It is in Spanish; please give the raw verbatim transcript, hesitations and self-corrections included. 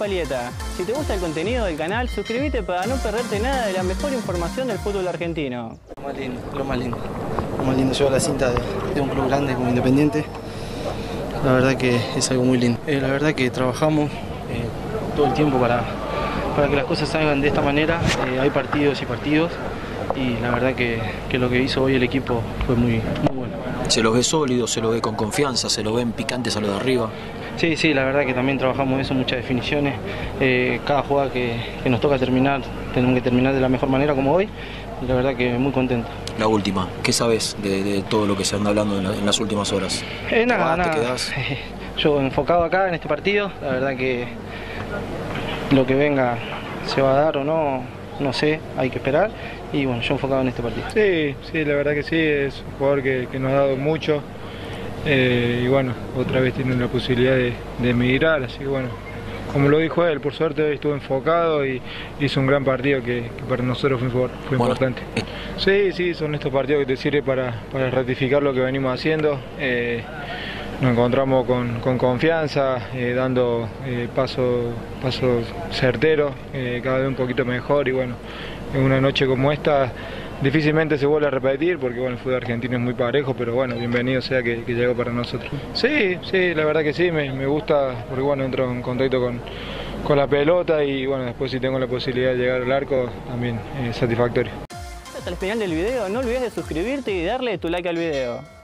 Palieta. Si te gusta el contenido del canal, suscríbete para no perderte nada de la mejor información del fútbol argentino. Lo más lindo, lo más lindo. Lo más lindo llevar la cinta de, de un club grande como Independiente. La verdad que es algo muy lindo. Eh, la verdad que trabajamos eh, todo el tiempo para, para que las cosas salgan de esta manera. Eh, hay partidos y partidos y la verdad que, que lo que hizo hoy el equipo fue muy, muy bueno. Se los ve sólidos, se los ve con confianza, se los ven picantes a los de arriba. Sí, sí, la verdad que también trabajamos eso, muchas definiciones. Eh, cada jugada que, que nos toca terminar, tenemos que terminar de la mejor manera como hoy. Y la verdad que muy contento. La última, ¿qué sabes de, de todo lo que se anda hablando en, la, en las últimas horas? Eh, nada, ¿Te vas, nada. te quedás? Yo enfocado acá en este partido, la verdad que lo que venga se va a dar o no, no sé, hay que esperar. Y bueno, yo enfocado en este partido. Sí, sí, la verdad que sí, es un jugador que, que nos ha dado mucho. Eh, y bueno, otra vez tiene la posibilidad de, de emigrar, así que bueno, como lo dijo él, por suerte hoy estuvo enfocado y hizo un gran partido que, que para nosotros fue, fue bueno. importante. Sí, sí, son estos partidos que te sirven para, para ratificar lo que venimos haciendo. Eh, nos encontramos con, con confianza, eh, dando eh, pasos paso certeros, eh, cada vez un poquito mejor y bueno, en una noche como esta difícilmente se vuelve a repetir porque bueno, el fútbol argentino es muy parejo, pero bueno, bienvenido sea que, que llegó para nosotros. Sí, sí, la verdad que sí, me, me gusta porque bueno, entro en contacto con, con la pelota y bueno, después si tengo la posibilidad de llegar al arco, también es satisfactorio. Hasta el final del video, no olvides de suscribirte y darle tu like al video.